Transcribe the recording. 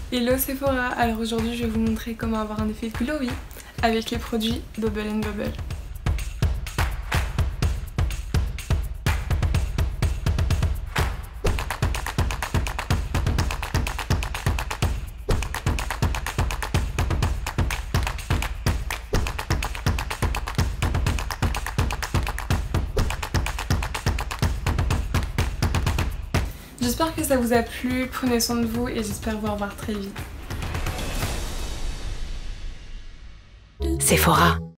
Hello Sephora, alors aujourd'hui je vais vous montrer comment avoir un effet glowy avec les produits Bubble & Bobble. J'espère que ça vous a plu, prenez soin de vous et j'espère vous revoir très vite. Sephora.